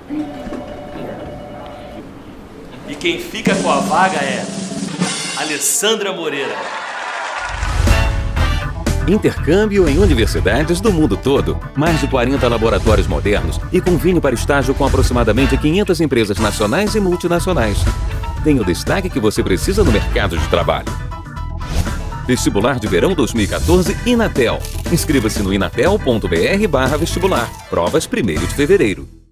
E quem fica com a vaga é Alessandra Moreira. Intercâmbio em universidades do mundo todo. Mais de 40 laboratórios modernos e convênio para estágio com aproximadamente 500 empresas nacionais e multinacionais. Tem o destaque que você precisa no mercado de trabalho. Vestibular de Verão 2014 Inatel. Inscreva-se no inatel.br/vestibular. Provas 1º de fevereiro.